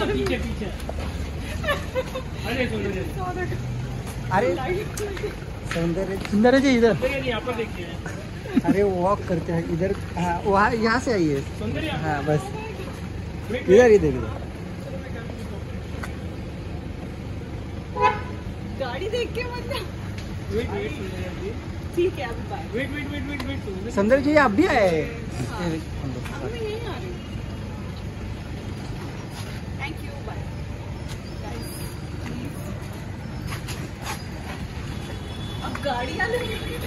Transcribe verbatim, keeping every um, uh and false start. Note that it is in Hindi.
पीछे पीछे। अरे अरे सौंदर्य सुंदर जी इधर यहाँ पर देखिए। अरे वॉक करते हैं इधर। हाँ वहाँ यहाँ से आइए। सौंदर्य हाँ बस इधर इधर इधर। गाड़ी देख के मतलब वेट वेट सौंदर्य जी। ठीक है अभी bye. Wait wait wait wait wait Saundarya ji आप भी आए। हाँ। अब मैं यहीं आ रही हूँ। Thank you bye. अब गाड़ी आ रही है।